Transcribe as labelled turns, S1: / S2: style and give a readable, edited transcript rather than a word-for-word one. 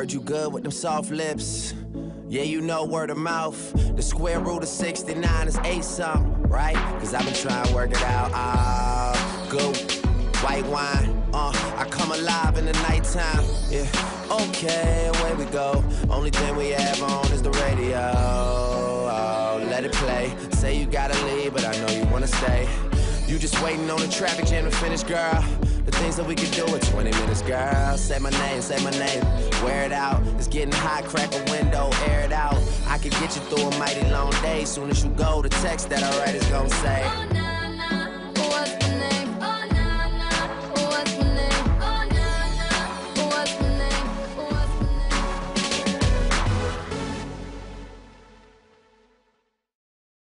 S1: heard you good with them soft lips. Yeah, you know word of mouth. The square root of 69 is 8 something, right? Cause I've been trying to work it out. Good white wine. I come alive in the nighttime. Yeah, okay, away we go. Only thing we have on is the radio. Oh, let it play. Say you gotta leave, but I know you wanna stay. You just waiting on the traffic jam to finish, girl. The things that we could do in 20 minutes, girl. Say my name, wear it out. It's getting hot, crack a window, air it out. I could get you through a mighty long day. Soon as you go, the text that I write is gonna say